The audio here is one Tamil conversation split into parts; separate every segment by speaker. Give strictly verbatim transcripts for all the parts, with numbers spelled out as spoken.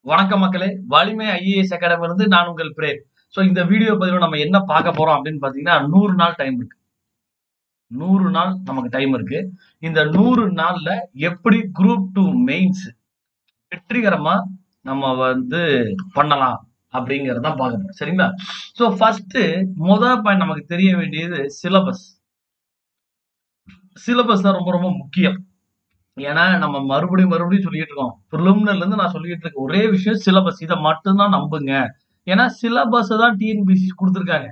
Speaker 1: வணக்கம் மக்களே, வலிமை ஐஏஎஸ் அகாடமி இருந்து நான் உங்கள் பிரேம். சோ இந்த வீடியோ பதிவுல நம்ம என்ன பார்க்க போறோம் அப்படின்னு பாத்தீங்கன்னா, நூறு நாள் டைம் இருக்கு. நூறு நாள் நமக்கு டைம் இருக்கு. இந்த நூறு நாள்ல எப்படி குரூப் டூ மெயின்ஸ் வெற்றிகரமா நம்ம வந்து பண்ணலாம் அப்படிங்கறத பார்க்க போறோம். சரிங்களா? சோ ஃபர்ஸ்ட் முதல் பாயிண்ட் நமக்கு தெரிய வேண்டியது சிலபஸ். சிலபஸ் தான் ரொம்ப ரொம்ப முக்கியம். ஏன்னா நம்ம மறுபடியும் மறுபடியும் சொல்லிட்டு இருக்கோம். பிரிலிமினரில இருந்து நான் சொல்லிட்டு இருக்க ஒரே விஷயம் சிலபஸ். இதை மட்டும்தான் நம்புங்க. ஏன்னா சிலபஸ் தான் டிஎன்பிஎஸ்சி கொடுத்திருக்காங்க.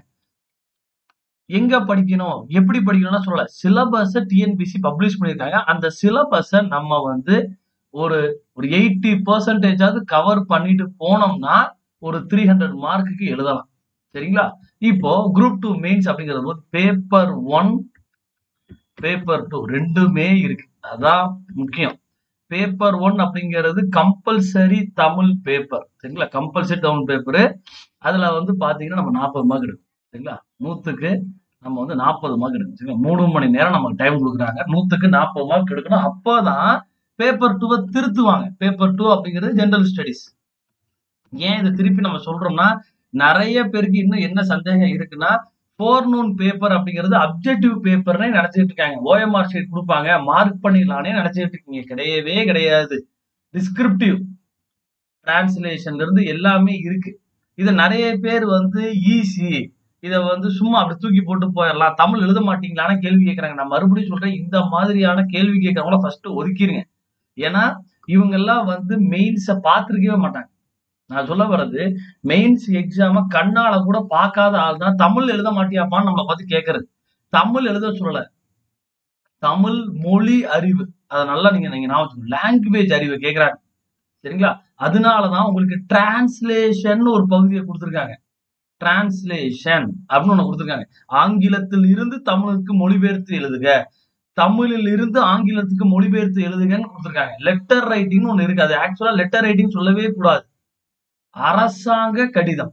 Speaker 1: எங்க படிக்கணும், எப்படி படிக்கணும்னா சொல்லல. சிலபஸ் டிஎன்பிஎஸ்சி பப்ளிஷ் பண்ணிருக்காங்க. அந்த சிலபஸ நம்ம வந்து ஒரு ஒரு எண்பது பர்சன்டேஜ் ஆவது கவர் பண்ணிட்டு போனோம்னா ஒரு மூன்று நூறு மார்க்குக்கு எழுதலாம். சரிங்களா? இப்போ குரூப் டூ மெயின்ஸ் அப்படிங்கிறது போது பேப்பர் ஒன் பேப்பர் டூ ரெண்டுமே இருக்கு. அதான் முக்கியம். பேப்பர் ஒன் அப்படிங்கிறது கம்பல்சரி தமிழ் பேப்பர். சரிங்களா? Compulsory Tamil paper. அதுல வந்து பாத்தீங்கன்னா நம்ம நாற்பது மார்க் எடுக்கும். சரிங்களா? நூத்துக்கு நம்ம வந்து நாற்பது மார்க் எடுக்கும். சரிங்களா? மூணு மணி நேரம் நமக்கு டைம் கொடுக்குறாங்க. நூத்துக்கு நாற்பது மார்க் எடுக்கணும். அப்பதான் பேப்பர் டூவை திருத்துவாங்க. பேப்பர் டூ அப்படிங்கிறது ஜெனரல் ஸ்டடிஸ். ஏன் இதை திருப்பி நம்ம சொல்றோம்னா, நிறைய பேருக்கு இன்னும் என்ன சந்தேகம் இருக்குன்னா, போர்நூன் பேப்பர் அப்படிங்கிறது அப்ஜெக்டிவ் பேப்பர்னே நினைச்சிட்டு இருக்காங்க. ஓஎம்ஆர் ஷீட் கொடுப்பாங்க, மார்க் பண்ணிடலானே நினைச்சிட்டு இருக்கீங்க. கிடையவே கிடையாது. டிஸ்கிரிப்டிவ் டிரான்ஸ்லேஷன்ல இருந்து எல்லாமே இருக்கு. இதை நிறைய பேர் வந்து ஈஸி, இதை வந்து சும்மா அப்படி தூக்கி போட்டு போயிடலாம், தமிழ் எழுத மாட்டீங்களான்னு கேள்வி கேட்கறாங்க. நான் மறுபடியும் சொல்றேன், இந்த மாதிரியான கேள்வி கேட்கறவங்கள ஃபர்ஸ்ட் ஒதுக்கிருங்க. ஏன்னா இவங்க எல்லாம் வந்து மெயின்ஸ பாத்துருக்கவே மாட்டாங்க. நான் சொல்ல வர்றது, மெயின்ஸ் எக்ஸாம கண்ணால கூட பார்க்காத ஆள் தான் தமிழ் எழுத மாட்டியாப்பான்னு நம்மளை பார்த்து கேட்கறது. தமிழ் எழுத சொல்லல, தமிழ் மொழி அறிவு, அதை நல்லா நீங்க நீங்க ஞாபகம், லாங்குவேஜ் அறிவை கேட்கிறாங்க. சரிங்களா? அதனாலதான் உங்களுக்கு டிரான்ஸ்லேஷன் ஒரு பகுதியை கொடுத்திருக்காங்க. டிரான்ஸ்லேஷன் அப்படின்னு ஒண்ணு கொடுத்திருக்காங்க. ஆங்கிலத்தில் இருந்து தமிழுக்கு மொழிபெயர்த்து எழுதுக, தமிழில் இருந்து ஆங்கிலத்துக்கு மொழிபெயர்த்து எழுதுகன்னு கொடுத்திருக்காங்க. லெட்டர் ரைட்டிங் ஒண்ணு இருக்கு. அது ஆக்சுவலா லெட்டர் ரைட்டிங் சொல்லவே கூடாது. அரசாங்க கடிதம்,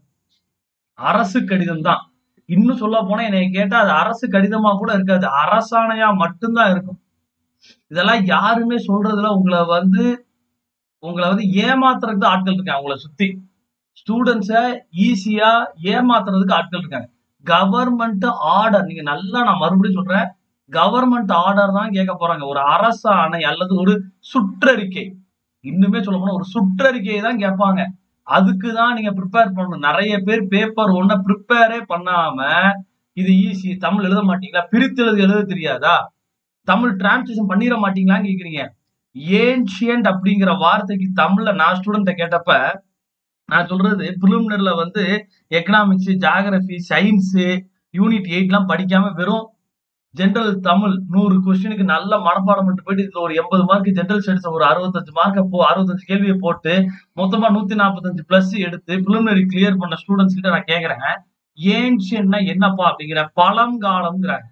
Speaker 1: அரசு கடிதம் தான். இன்னும் சொல்ல போனா என்னை கேட்டா அது அரசு கடிதமா கூட இருக்காது, அரசாணையா மட்டும்தான் இருக்கும். இதெல்லாம் யாருமே சொல்றதுல உங்களை வந்து உங்களை வந்து ஏமாத்துறதுக்கு ஆட்கள் இருக்காங்க. உங்களை சுத்தி ஸ்டூடெண்ட்ஸ ஈஸியா ஏமாத்துறதுக்கு ஆட்கள் இருக்காங்க. கவர்மெண்ட் ஆர்டர், நீங்க நல்லா, நான் மறுபடியும் சொல்றேன், கவர்மெண்ட் ஆர்டர் தான் கேட்க போறாங்க. ஒரு அரசாணை அல்லது ஒரு சுற்றறிக்கை, இன்னுமே சொல்ல போனா ஒரு சுற்றறிக்கையை தான் கேட்பாங்க. அதுக்குதான் நீங்க ப்ரிப்பேர் பண்ணணும். நிறைய பேர் பேப்பர் ஒன்ன ப்ரிப்பேரே பண்ணாம இது ஈஸி, தமிழ் எழுத மாட்டீங்களா, பிரித்து எழுத எழுத தெரியாதா, தமிழ் டிரான்ஸ்லேஷன் பண்ணிட மாட்டீங்களான்னு கேக்குறீங்க. ஏன்ஷியன்ட் அப்படிங்கிற வார்த்தைக்கு தமிழ்ல நான் ஸ்டூடெண்ட்ட கேட்டப்ப நான் சொல்றது, பிரிலிமினரில வந்து economics, geography, science, unit eight எல்லாம் படிக்காம வெறும் ஜெனரல் தமிழ் நூறு கொஸ்டினுக்கு நல்ல மனப்பாடம் பண்ணிட்டு போயிட்டு இதுல ஒரு எண்பது மார்க், ஜெனரல் ஸ்டடிஸ் ஒரு அறுபத்தஞ்சு மார்க்க போ அறுபத்தஞ்சு கேள்வியை போட்டு மொத்தமா நூத்தி நாற்பத்தஞ்சு பிளஸ் எடுத்து பிரிலிமினரி கிளியர் பண்ண ஸ்டூடெண்ட்ஸ் கிட்ட நான் கேக்குறேன், ஏன்ஷியன்ட்னா என்னப்பா அப்படிங்கிற, பழங்காலம்ங்கிறாங்க.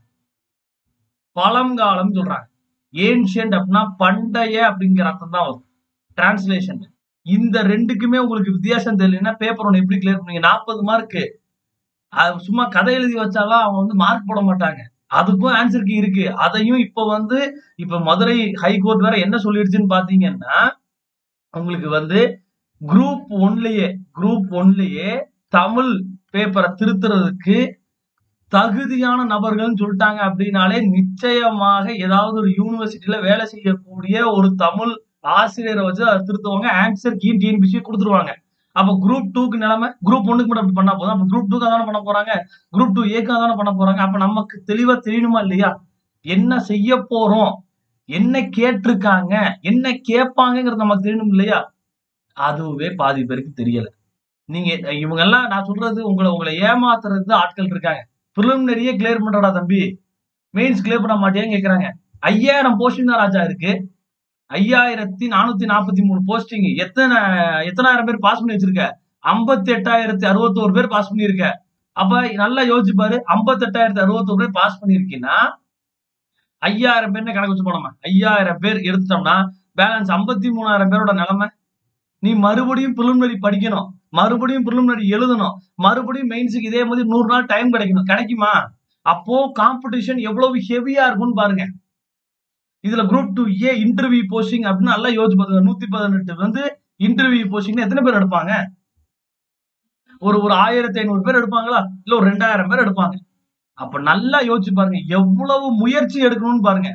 Speaker 1: பழங்காலம் சொல்றாங்க. ஏன்ஷியன்ட் அப்படின்னா பண்டைய அப்படிங்கிற அர்த்தம் தான் வரும் டிரான்ஸ்லேஷன். இந்த ரெண்டுக்குமே உங்களுக்கு வித்தியாசம் தெரியலன்னா பேப்பர் ஒன்று எப்படி கிளியர் பண்ணீங்க? நாற்பது மார்க்கு சும்மா கதை எழுதி வச்சாலும் அவங்க வந்து மார்க் போட மாட்டாங்க. அதுக்கும் ஆன்சர் கீ இருக்கு. அதையும் இப்ப வந்து இப்ப மதுரை ஹைகோர்ட் வேற என்ன சொல்லிடுச்சுன்னு பாத்தீங்கன்னா, உங்களுக்கு வந்து குரூப் ஒன்லயே குரூப் ஒன்லயே தமிழ் பேப்பரை திருத்துறதுக்கு தகுதியான நபர்கள்னு சொல்லிட்டாங்க. அப்படின்னாலே நிச்சயமாக ஏதாவது ஒரு யூனிவர்சிட்டியில வேலை செய்யக்கூடிய ஒரு தமிழ் ஆசிரியரை வச்சு அதை திருத்துவாங்க. ஆன்சர் கீ டிஎன்பிஎஸ்சி கொடுத்துருவாங்க. அப்ப குரூப் டூக்கு நிலைமை, குரூப் ஒன்னுக்கு மட்டும் அப்படி பண்ணா போதும், அப்ப குரூப் டூக்கு தானே பண்ண போறாங்க, குரூப் டூ ஏக்கு தானே பண்ண போறாங்க. அப்ப நமக்கு தெளிவா தெரியணுமா இல்லையா, என்ன செய்ய போறோம், என்ன கேட்டிருக்காங்க, என்ன கேட்பாங்கிறது நமக்கு தெரியணும் இல்லையா? அதுவே பாதி பேருக்கு தெரியல. நீங்க இவங்க எல்லாம் நான் சொல்றது உங்களை உங்களை ஏமாத்துறதுக்கு ஆட்கள் இருக்காங்க. பிரிலிமினரியே கிளியர் பண்றடா தம்பி, மெயின்ஸ் கிளியர் பண்ண மாட்டேன்னு கேக்குறாங்க. ஐயாயிரம் போஸ்டிங் தான் ராஜா இருக்கு. ஐயாயிரத்தி நானூத்தி நாற்பத்தி மூணு போஸ்டிங். எத்தனை எத்தனாயிரம் பேர் பாஸ் பண்ணி வச்சிருக்க? ஐம்பத்தி எட்டாயிரத்தி அறுபத்தி ஒரு பேர் பாஸ் பண்ணிருக்க. அப்ப நல்லா யோசிச்சு பாரு, ஐம்பத்தி எட்டாயிரத்தி அறுபத்தி ஒரு பேர் பாஸ் பண்ணிருக்கீங்கன்னா ஐயாயிரம் பேர் கணக்கு வச்சு போனோமா, ஐயாயிரம் பேர் எடுத்துட்டோம்னா பேலன்ஸ் ஐம்பத்தி மூணாயிரம் பேரோட நிலைமை. நீ மறுபடியும் பிரிலிமினரி படிக்கணும், மறுபடியும் பிரிலிமினரி எழுதணும், மறுபடியும் மெயின்ஸுக்கு இதே மாதிரி நூறு நாள் டைம் கிடைக்கணும். கிடைக்குமா? அப்போ காம்படிஷன் எவ்வளவு ஹெவியா இருக்கும்னு பாருங்க. இதுல group two A interview posting அப்படின்னு நல்லா யோசிச்சு பாருங்க. நூத்தி பதினெட்டு வந்து இன்டர்வியூ போஸ்டிங் எத்தனை பேர் எடுப்பாங்க? ஒரு ஒரு ஆயிரத்தி ஐநூறு பேர் எடுப்பாங்களா? இல்ல ஒரு ரெண்டாயிரம் பேர் எடுப்பாங்க. அப்ப நல்லா யோசிச்சு பாருங்க, எவ்வளவு முயற்சி எடுக்கணும்னு பாருங்க.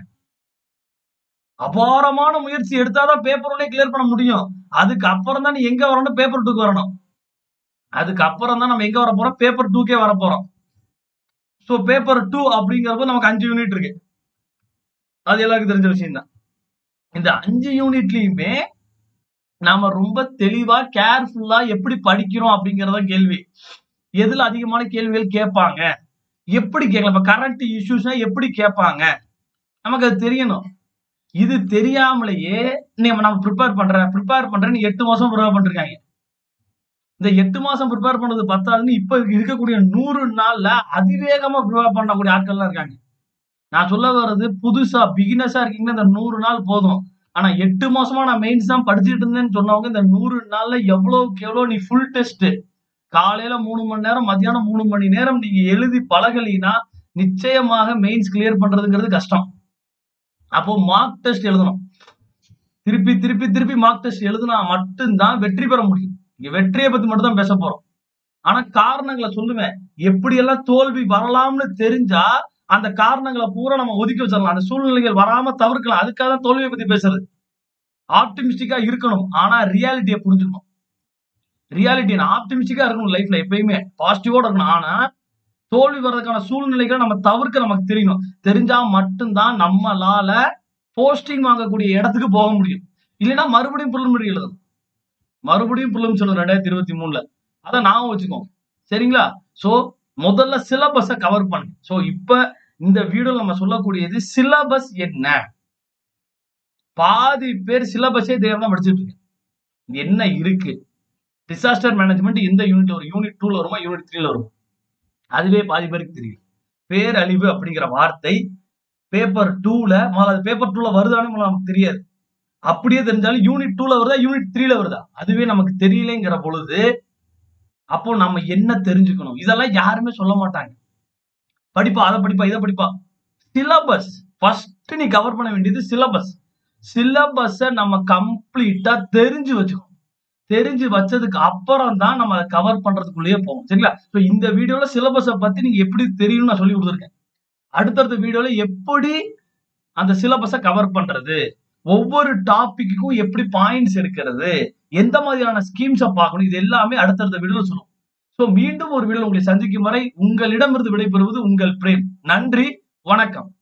Speaker 1: அபாரமான முயற்சி எடுத்தாதான் பேப்பர் ஒன்னே கிளியர் பண்ண முடியும். அதுக்கு அப்புறம் தான் நீ எங்க வரணும், பேப்பர் டூக்கு வரணும். அதுக்கு அப்புறம் தான் நம்ம எங்க வர போறோம், பேப்பர் டூக்கே வர போறோம். சோ பேப்பர் டூ அப்படிங்கறப்ப நமக்கு அஞ்சு யூனிட் இருக்கு. அது எல்லாருக்கும் தெரிஞ்ச விஷயம் தான். இந்த அஞ்சு யூனிட்லயுமே நாம ரொம்ப தெளிவா கேர்ஃபுல்லா எப்படி படிக்கிறோம் அப்படிங்கறத கேள்வி. எதுல அதிகமான கேள்விகள் கேட்பாங்க, எப்படி கேட்கலாம், இப்ப கரண்ட் இஷ்யூஸ்னா எப்படி கேட்பாங்க, நமக்கு அது தெரியணும். இது தெரியாமலேயே நம்ம நம்ம ப்ரிப்பேர் பண்றேன் ப்ரிப்பேர் பண்றேன்னு எட்டு மாசம் ப்ரிப்பேர் பண்ணிருக்காங்க. இந்த எட்டு மாசம் ப்ரிப்பேர் பண்ணது பத்தாதுன்னு இப்ப இருக்கக்கூடிய நூறு நாள்ல அதிவேகமா ப்ரிப்பேர் பண்ணக்கூடிய ஆட்கள்லாம் இருக்காங்க. நான் சொல்ல வர்றது புதுசா பிகினர்ஸா இருக்கீங்கன்னா இந்த நூறு நாள் போதும். ஆனா எட்டு மாசமா நான் மெயின்ஸ் தான் படிச்சுட்டு இருந்தேன்னு சொன்னவங்க இந்த நூறு நாள்ல எவ்வளவுக்கு எவ்வளவு நீ ஃபுல் டெஸ்ட் காலையில மூணு மணி நேரம் மத்தியானம் மூணு மணி நேரம் நீங்க எழுதி பழகலினா நிச்சயமாக மெயின்ஸ் கிளியர் பண்றதுங்கிறது கஷ்டம். அப்போ மார்க் டெஸ்ட் எழுதணும். திருப்பி திருப்பி திருப்பி மார்க் டெஸ்ட் எழுதுனா மட்டும்தான் வெற்றி பெற முடியும். இங்க வெற்றியை பத்தி மட்டும் தான் பேச போறோம். ஆனா காரணங்களை சொல்லுவேன். எப்படி எல்லாம் தோல்வி வரலாம்னு தெரிஞ்சா அந்த காரணங்களை பூரா நம்ம ஒதுக்கி வச்சிடலாம். அந்த சூழ்நிலைகள் வராம தவிர்க்கலாம். அதுக்காக தான் தோல்வியை பத்தி பேசுறது. ஆப்டிமிஸ்டிக்கா இருக்கணும். ஆனா ரியாலிட்டியை புரிஞ்சுக்கணும். ரியாலிட்டி ஆப்டிமிஸ்டிக்கா இருக்கணும் லைஃப்ல எப்பயுமே பாசிட்டிவோட இருக்கணும். ஆனா தோல்வி வர்றதுக்கான சூழ்நிலைகளை நம்ம தவிர்க்க நமக்கு தெரியணும். தெரிஞ்சா மட்டும்தான் நம்மளால போஸ்டிங் வாங்கக்கூடிய இடத்துக்கு போக முடியும். இல்லைன்னா மறுபடியும் பிரிலிமினரி எழுதணும். மறுபடியும் பிரிலிம்ஸ் எழுதணும் ரெண்டாயிரத்தி இருபத்தி மூணுல. அதை ஞாபகம் வச்சுக்கோங்க. சரிங்களா? சோ முதல்ல சிலபஸை கவர் பண்ணுங்க. சோ இப்ப இந்த வீடியோல நம்ம சொல்லக்கூடியது சிலபஸ் என்ன. பாதி பேர் சிலபஸே தெரியாம தான் படிச்சுட்டு இருக்கு. என்ன இருக்கு, டிசாஸ்டர் மேனேஜ்மெண்ட் எந்த யூனிட் வரும், யூனிட் டூல வருமா யூனிட் த்ரீல வரும், அதுவே பாதி பேருக்கு தெரியும். பேரழிவு அப்படிங்கிற வார்த்தை பேப்பர் டூல முதல்ல பேப்பர் டூல வருதானே நமக்கு தெரியாது. அப்படியே தெரிஞ்சாலும் யூனிட் டூல வருதா யூனிட் த்ரீல வருதா அதுவே நமக்கு தெரியலங்கிற பொழுது அப்போ நம்ம என்ன தெரிஞ்சுக்கணும், இதெல்லாம் யாருமே சொல்ல மாட்டாங்க. படிப்பா அதை படிப்பா இதை படிப்பா. சிலபஸ் ஃபர்ஸ்ட் நீ கவர் பண்ண வேண்டியது சிலபஸ். சிலபஸை நம்ம கம்ப்ளீட்டா தெரிஞ்சு வச்சுக்கணும். தெரிஞ்சு வச்சதுக்கு அப்புறம் தான் நம்ம அதை கவர் பண்றதுக்குள்ளேயே போகும். சரிங்களா? இந்த வீடியோல சிலபஸை பத்தி நீங்க எப்படி தெரியும்னு நான் சொல்லி கொடுத்துருக்கேன். அடுத்தடுத்த வீடியோல எப்படி அந்த சிலபஸை கவர் பண்றது, ஒவ்வொரு டாபிக்கும் எப்படி பாயிண்ட்ஸ் எடுக்கிறது, எந்த மாதிரியான ஸ்கீம்ஸை பார்க்கணும், இது எல்லாமே அடுத்தடுத்த வீடியோல சொல்லுவோம். சோ மீண்டும் ஒரு வீடியோ உங்களை சந்திக்கும் வரை உங்களிடமிருந்து விடைபெறுவது உங்கள் பிரேம். நன்றி, வணக்கம்.